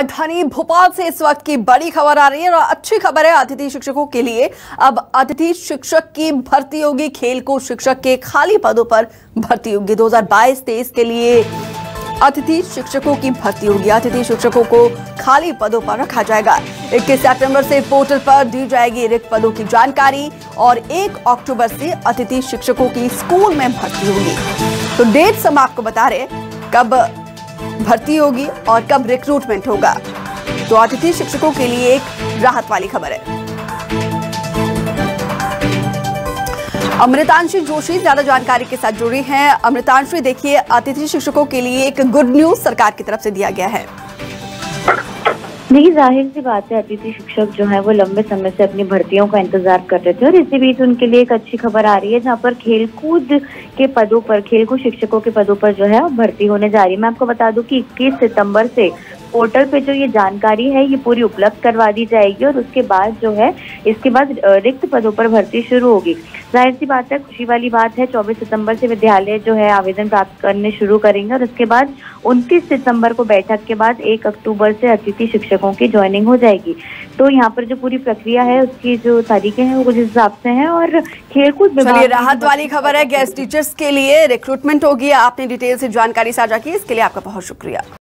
राजधानी भोपाल से इस वक्त की बड़ी खबर आ रही है और अच्छी खबर है अतिथि शिक्षकों के लिए। अब अतिथि शिक्षक की भर्ती होगी। खेलकूद शिक्षक के खाली पदों पर भर्ती होगी। 2022-23 के लिए अतिथि शिक्षकों की भर्ती होगी। अतिथि शिक्षकों को खाली पदों पर रखा जाएगा। 21 सितंबर से पोर्टल पर दी जाएगी रिक्त पदों की जानकारी और 1 अक्टूबर से अतिथि शिक्षकों की स्कूल में भर्ती होगी। तो डेट्स हम आपको बता रहे कब भर्ती होगी और कब रिक्रूटमेंट होगा। तो अतिथि शिक्षकों के लिए एक राहत वाली खबर है। अमृतांशी जोशी ज्यादा जानकारी के साथ जुड़ी हैं। अमृतांशी, देखिए अतिथि शिक्षकों के लिए एक गुड न्यूज सरकार की तरफ से दिया गया है। नहीं, जाहिर सी बात है, अतिथि शिक्षक जो है वो लंबे समय से अपनी भर्तियों का इंतजार कर रहे थे और इसी बीच उनके लिए एक अच्छी खबर आ रही है, जहां पर खेलकूद के पदों पर, खेलकूद शिक्षकों के पदों पर जो है भर्ती होने जा रही है। मैं आपको बता दूं कि 21 सितंबर से पोर्टल पे जो ये जानकारी है ये पूरी उपलब्ध करवा दी जाएगी और उसके बाद जो है इसके बाद रिक्त पदों पर भर्ती शुरू होगी। जाहिर सी बात है, खुशी वाली बात है, 24 सितंबर से विद्यालय जो है आवेदन प्राप्त करने शुरू करेंगे और उसके बाद 29 सितंबर को बैठक के बाद 1 अक्टूबर से अतिथि शिक्षकों की ज्वाइनिंग हो जाएगी। तो यहाँ पर जो पूरी प्रक्रिया है उसकी जो तारीखें हैं वो कुछ हिसाब से हैं और खेलकूद चलिए, राहत वाली खबर है। गेस्ट टीचर्स के लिए रिक्रूटमेंट होगी। आपने डिटेल से जानकारी साझा की, इसके लिए आपका बहुत शुक्रिया।